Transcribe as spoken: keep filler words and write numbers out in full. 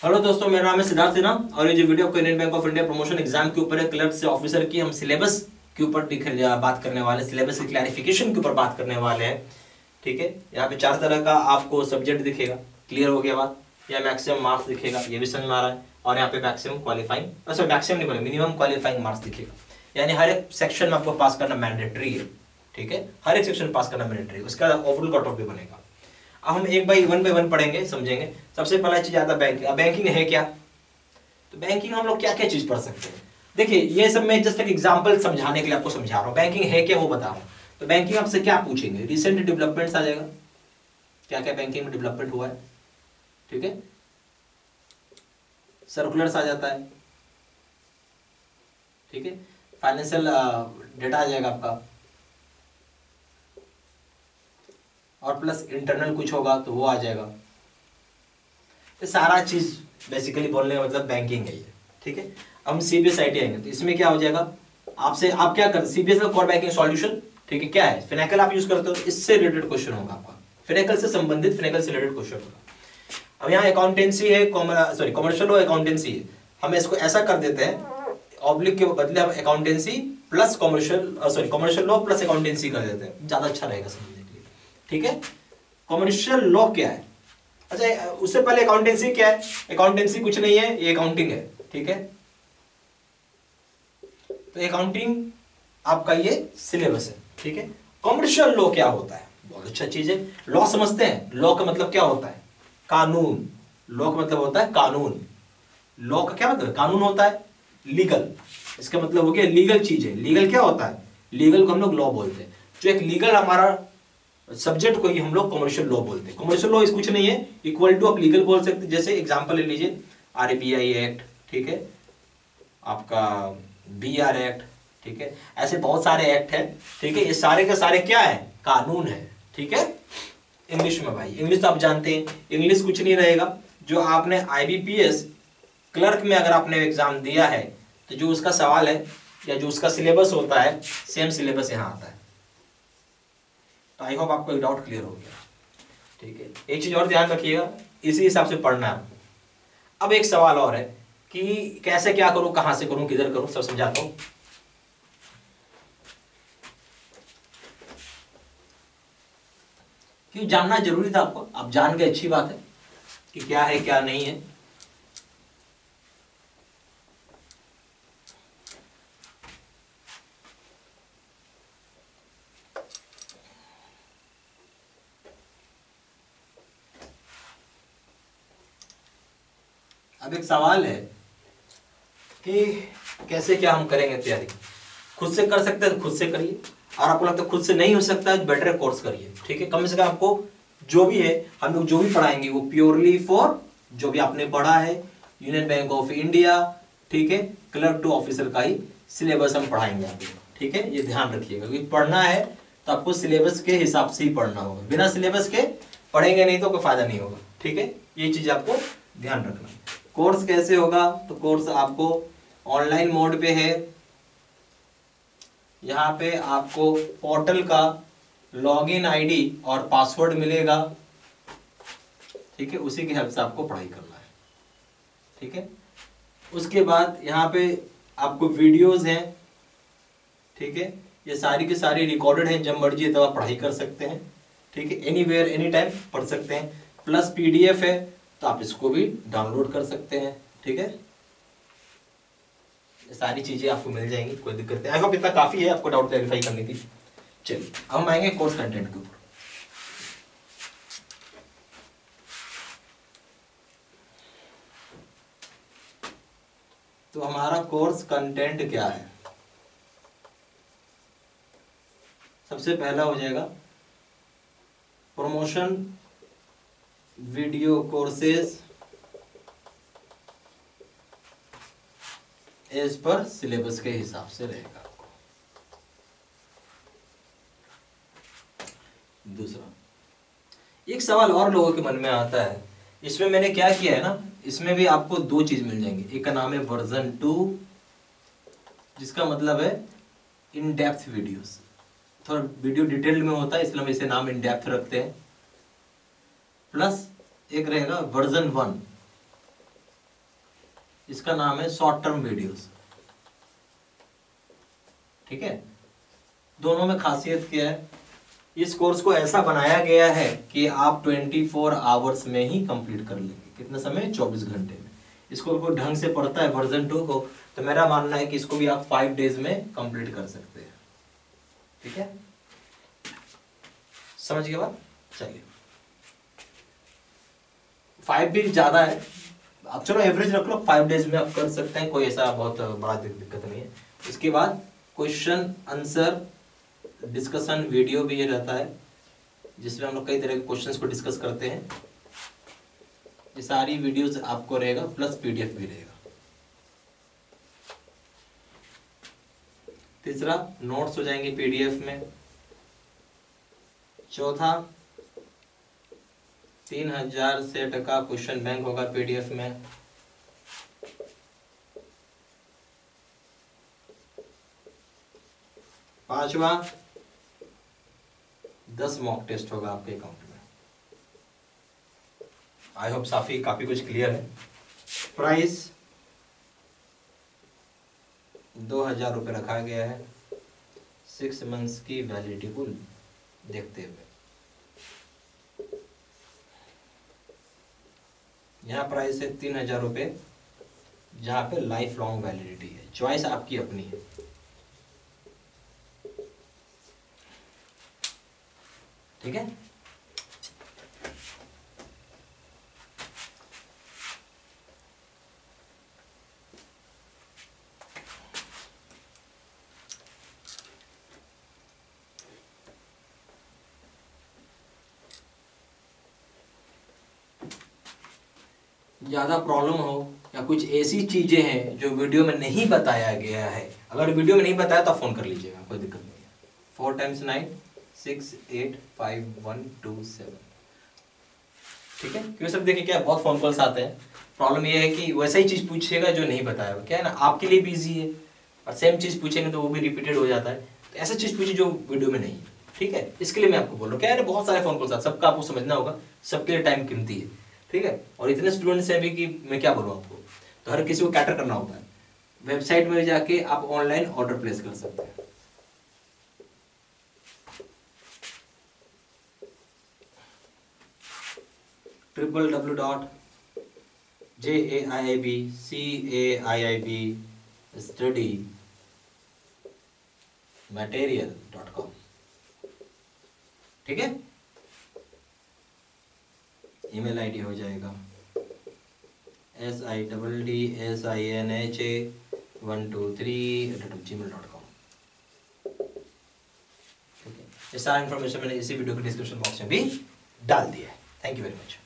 Hello दोस्तों, मेरा नाम है सिद्धार्थ सिन्हा और ये जो वीडियो आपको union bank of India promotion exam के ऊपर है, क्लर्क से ऑफिसर की हम सिलेबस के ऊपर बात करने वाले, सिलेबस की क्लैरिफिकेशन के ऊपर बात करने वाले हैं। ठीक है, यहाँ पे चार तरह का आपको सब्जेक्ट दिखेगा। क्लियर हो गया बात? यहाँ मैक्सिमम मार्क्स दिखेगा, ये भी समझ में आ रहा है। और यहाँ पे मैक्सिमम क्वालिफाइंग, सॉरी मैक्सिमम नहीं बोले, मिनिमम क्वालिफाइंग मार्क्स दिखेगा। यानी हर एक सेक्शन में आपको पास करना मैंडेटरी है। ठीक है, हर एक सेक्शन पास करना मैंडेटरी है, उसका ओवरऑल कट ऑफ भी बनेगा। अब हम एक बाई वन बाई वन पढ़ेंगे, समझेंगे। सबसे पहला चीज आता है बैंकिंग। अब बैंकिंग है क्या? तो बैंकिंग हम लोग क्या क्या चीज पढ़ सकते हैं? देखिए, ये सब मैं जस्ट एक एग्जांपल समझाने के लिए आपको समझा रहा हूँ। बैंकिंग है क्या वो बता रहा हूँ। तो बैंकिंग आपसे क्या पूछेंगे? रिसेंट डेवलपमेंट्स आ जाएगा, क्या क्या बैंकिंग में डेवलपमेंट हुआ है। ठीक है, सर्कुलर्स आ जाता है। ठीक है, फाइनेंशियल डेटा आ जाएगा आपका, और प्लस इंटरनल कुछ होगा तो वो आ जाएगा। ये सारा चीज बेसिकली बोलने का मतलब बैंकिंग है ये। ठीक है, हम सीबीएस आईटी आएंगे तो इसमें क्या हो जाएगा, आपसे आप क्या करते, सीबीएस का कोर बैंकिंग सॉल्यूशन। ठीक है, क्या है? फिनेकल आप यूज करते हो तो इससे रिलेटेड क्वेश्चन होगा आपका, फिनेकल से संबंधित, फिनेकल से रिलेटेड क्वेश्चन होगा। अब यहाँ अकाउंटेंसी है, सॉरी कमर्शियल लॉ अकाउंटेंसी है। हम इसको ऐसा कर देते हैं, ऑब्लिक के बदले हम accountancy plus commercial, sorry commercial law plus accountancy कर देते हैं, ज्यादा अच्छा रहेगा समझने के लिए। ठीक है, कमर्शियल लॉ क्या है? अच्छा, उससे पहले अकाउंटेंसी क्या है? अकाउंटेंसी कुछ नहीं है, ये अकाउंटिंग है। ठीक है, तो अकाउंटिंग आपका ये सिलेबस है। ठीक है, कमर्शियल लॉ क्या होता है? बहुत अच्छा चीज है। लॉ समझते हैं? लॉ का मतलब क्या होता है? कानून। लॉ का मतलब होता है कानून। लॉ का क्या मतलब? कानून होता है। लीगल, इसका मतलब हो गया लीगल चीज है। लीगल क्या होता है? लीगल को हम लोग लॉ बोलते हैं। जो एक लीगल हमारा सब्जेक्ट को ही हम लोग कमर्शियल लॉ बोलते हैं। कमर्शियल लॉ इस कुछ नहीं है, इक्वल टू आप लीगल बोल सकते हैं। जैसे एग्जांपल ले लीजिए, आरबीआई एक्ट, ठीक है, आपका बीआर एक्ट, ठीक है, ऐसे बहुत सारे एक्ट है। ठीक है, ये सारे के सारे क्या है? कानून है। ठीक है, इंग्लिश में भाई, इंग्लिश तो आप जानते हैं, इंग्लिश कुछ नहीं रहेगा। जो आपने आईबीपीएस क्लर्क में अगर आपने एग्जाम दिया है तो जो उसका सवाल है या जो उसका सिलेबस होता है, सेम सिलेबस यहाँ आता है। तो आई होप आपको एक डाउट क्लियर हो गया। ठीक है, एक चीज और ध्यान रखिएगा, इसी हिसाब से पढ़ना है आपको। अब एक सवाल और है कि कैसे क्या करूं, कहां से करूं, किधर करूं, सब समझाता हूं। क्यों जानना जरूरी था आपको? आप जान गए, अच्छी बात है कि क्या है क्या नहीं है। अब एक सवाल है कि कैसे क्या हम करेंगे तैयारी। खुद से कर सकते हैं तो खुद से करिए, और आपको लगता है खुद से नहीं हो सकता है, बेटर कोर्स करिए। ठीक है, कम से कम आपको जो भी है, हम लोग जो भी पढ़ाएंगे वो प्योरली फॉर जो भी आपने पढ़ा है, यूनियन बैंक ऑफ इंडिया, ठीक है, क्लर्क टू ऑफिसर का ही सिलेबस हम पढ़ाएंगे आपको। ठीक है, ये ध्यान रखिएगा, क्योंकि पढ़ना है तो आपको सिलेबस के हिसाब से ही पढ़ना होगा। बिना सिलेबस के पढ़ेंगे नहीं तो कोई फायदा नहीं होगा। ठीक है, ये चीज आपको ध्यान रखना है। कोर्स कैसे होगा? तो कोर्स आपको ऑनलाइन मोड पे है। यहाँ पे आपको पोर्टल का लॉगिन आईडी और पासवर्ड मिलेगा। ठीक है, उसी की हेल्प से आपको पढ़ाई करना है। ठीक है, उसके बाद यहाँ पे आपको वीडियोस हैं। ठीक है, ये सारी की सारी रिकॉर्डेड हैं, जब मर्जी तब आप पढ़ाई कर सकते हैं। ठीक है, एनी वेयर एनी टाइम पढ़ सकते हैं। प्लस पीडीएफ है तो आप इसको भी डाउनलोड कर सकते हैं। ठीक है, सारी चीजें आपको मिल जाएंगी, कोई दिक्कत नहीं। आई होप इतना काफी है, आपको डाउट क्लैरिफाई करनी थी। चलिए, हम आएंगे कोर्स कंटेंट के ऊपर। तो हमारा कोर्स कंटेंट क्या है? सबसे पहला हो जाएगा promotion video courses as per syllabus के हिसाब से रहेगा आपको। दूसरा, एक सवाल और लोगों के मन में आता है, इसमें मैंने क्या किया है ना, इसमें भी आपको दो चीज मिल जाएंगी। एक का नाम है वर्जन टू, जिसका मतलब है इन डेप्थ वीडियोस। थोड़ा वीडियो डिटेल में होता है, इसलिए हम इसे नाम इन डेप्थ रखते हैं। प्लस एक रहेगा वर्जन वन, इसका नाम है शॉर्ट टर्म वीडियोस। ठीक है, दोनों में खासियत क्या है, इस कोर्स को ऐसा बनाया गया है कि आप चौबीस आवर्स में ही कंप्लीट कर लेंगे। कितने समय? चौबीस घंटे में। इसको कोई ढंग से पढ़ता है वर्जन टू को, तो मेरा मानना है कि इसको भी आप फाइव डेज में कंप्लीट कर सकते हैं। ठीक है, समझ गए बात? चलिए, फाइव भी ज्यादा है, आप चलो एवरेज रख लो, फाइव डेज में आप कर सकते हैं, कोई ऐसा बहुत बड़ा दिक्कत नहीं है। इसके बाद क्वेश्चन आंसर डिस्कशन वीडियो भी ये रहता है, जिसमें हम लोग कई तरह के क्वेश्चंस को डिस्कस करते हैं। ये सारी वीडियोस आपको रहेगा, प्लस पीडीएफ भी रहेगा। तीसरा, नोट्स हो जाएंगे पीडीएफ में। चौथा, तीन हजार सेट का क्वेश्चन बैंक होगा पीडीएफ में। पांचवा, दस मॉक टेस्ट होगा आपके अकाउंट में। आई होप काफी काफी कुछ क्लियर है। प्राइस दो हजार रुपये रखा गया है, सिक्स मंथ्स की वैलिडिटी को देखते हुए। यहाँ प्राइस है तीन हजार रुपये, जहाँ पे लाइफ लॉन्ग वैलिडिटी है। चॉइस आपकी अपनी है। ठीक है, ज्यादा प्रॉब्लम हो या कुछ ऐसी चीजें हैं जो वीडियो में नहीं बताया गया है, अगर वीडियो में नहीं बताया तो फोन कर लीजिएगा, कोई दिक्कत नहीं है। Four times nine six eight five one two seven. ठीक है, क्योंकि सब देखिए क्या बहुत फोन कॉल्स आते हैं। प्रॉब्लम ये है कि वैसा ही चीज पूछेगा जो नहीं बताया, क्या है ना, आपके लिए भी इजी है, और सेम चीज पूछेंगे तो वो भी रिपीटेड हो जाता है। तो ऐसा चीज पूछिए जो वीडियो में नहीं है। ठीक है, इसके लिए मैं आपको बोल रहा हूँ, क्या है, बहुत सारे फोन कॉल्स आते हैं, सबका आपको समझना होगा, सबके लिए टाइम कीमती है। ठीक है, और इतने स्टूडेंट्स हैं भी कि मैं क्या बोलूँ आपको, तो हर किसी को कैटर करना होता है। वेबसाइट में जाके आप ऑनलाइन ऑर्डर प्लेस कर सकते हैं। Triple W dot J A I I B C A I I B study material dot com. ठीक है, ईमेल आईडी हो जाएगा S I double D S I N H A one two three eight G mail dot com. ठीक है, ये सारा information मैंने इसी वीडियो के डिस्क्रिप्शन बॉक्स में भी डाल दिया है। Thank you very much.